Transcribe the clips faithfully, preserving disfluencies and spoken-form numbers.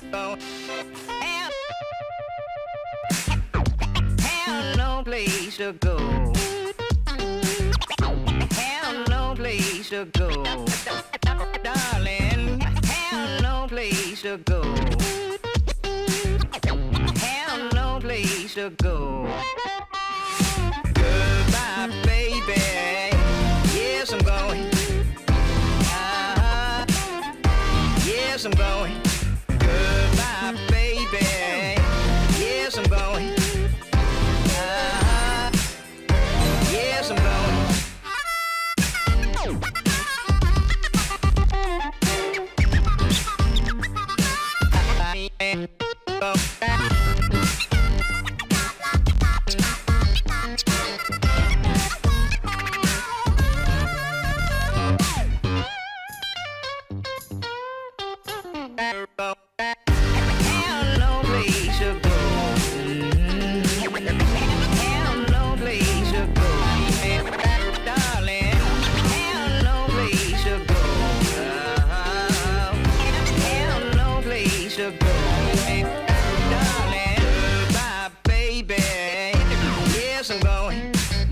Have no place to go. Have no place to go. Darling, have no place to go. Have no place to go. Goodbye, baby. Yes, I'm going. Uh-huh. Yes, I'm going. Goodbye, baby. Yes, I'm going. Uh-huh. Yes, I'm going. Go back. Have no place to go. Have no place to go. Darling, have no place to go. Have no place to go. Darling, goodbye, baby. Yes, I'm going.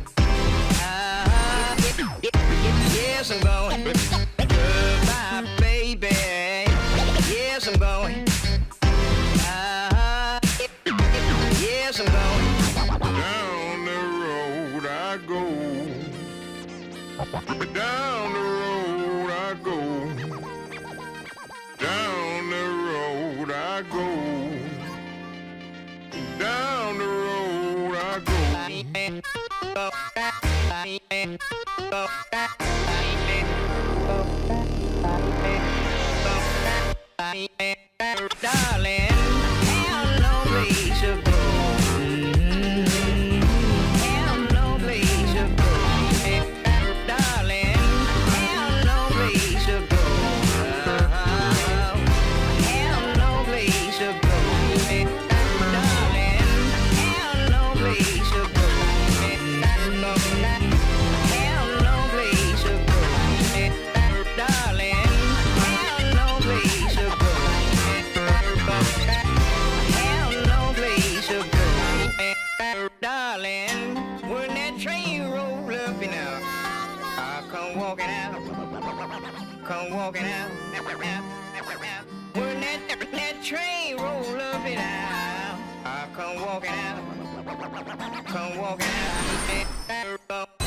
Yes, I'm going. Goodbye, baby. Yes, I'm going. Uh-huh. Yes, I'm going. Down the road I go. Down the road I go. Down the road I go. Down the road I go. Darling, have no place to go. Have no place to go. Darling, have no place to go. Have no place to go. Darling, have no place to go. Have no place to go. Darling, have no place to go. Have no place to go. Darling, when that train roll up and out, I come walking out, come walking out. When that, that train roll up and out, I come walking out, come walking out.